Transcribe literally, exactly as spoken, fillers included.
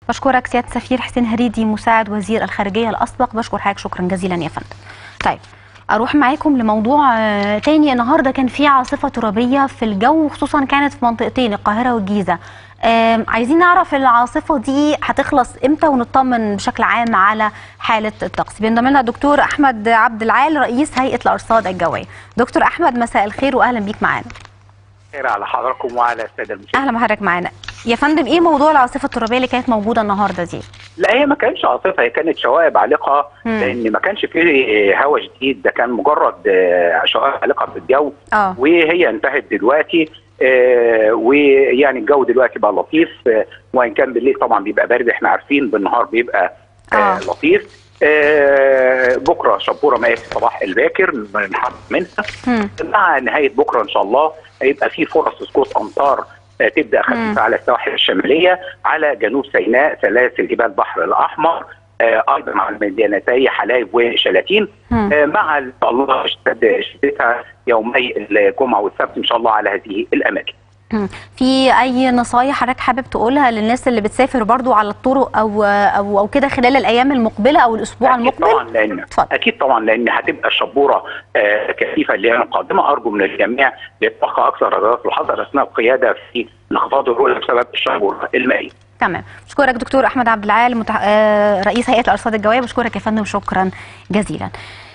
بشكرك سياده السفير حسين هريدي مساعد وزير الخارجيه الاسبق، بشكر حضرتك شكرا جزيلا يا فندم. طيب اروح معاكم لموضوع تاني. النهارده كان في عاصفه ترابيه في الجو، خصوصا كانت في منطقتين القاهره والجيزه. عايزين نعرف العاصفه دي هتخلص امتى ونطمن بشكل عام على حاله الطقس. بينضم لنا الدكتور احمد عبد العال رئيس هيئه الارصاد الجويه. دكتور احمد مساء الخير واهلا بيك معانا. خير على حضراتكم وعلى الساده المشاهدين. اهلا بحضرتك معانا يا فندم. ايه موضوع العاصفه الترابيه اللي كانت موجوده النهارده دي؟ لا هي ما كانتش عاصفه، هي كانت شوائب عالقه، لان ما كانش فيه هواء جديد، ده كان مجرد شوائب عالقه في الجو. اه وهي انتهت دلوقتي. آه ويعني الجو دلوقتي بقى لطيف، آه وان كان بالليل طبعا بيبقى بارد، احنا عارفين بالنهار بيبقى آه آه. لطيف. آه بكره شبوره مائيه في الصباح الباكر نحط منها. مم. مع نهايه بكره ان شاء الله هيبقى في فرص سقوط امطار آه تبدا خفيفه على السواحل الشماليه، على جنوب سيناء، سلاسل جبال البحر الاحمر، آه ايضا على مدينتي حلايب وشلاتين، آه مع ان شاء الله اشتد شدتها يومي الجمعه والسبت ان شاء الله على هذه الاماكن. في اي نصايح حضرتك حابب تقولها للناس اللي بتسافر برضو على الطرق او او او كده خلال الايام المقبله او الاسبوع أكيد المقبل؟ طبعا لان اتفضل. اكيد طبعا لان هتبقى الشبوره آه كثيفه الايام القادمه. ارجو من الجميع يتبقى اكثر رجاء الحذر اثناء القياده في انخفاض الرؤيه بسبب الشبوره المائيه. تمام، بشكرك دكتور احمد عبد العال متح... آه رئيس هيئه الارصاد الجويه، بشكرك يا فندم شكرا جزيلا.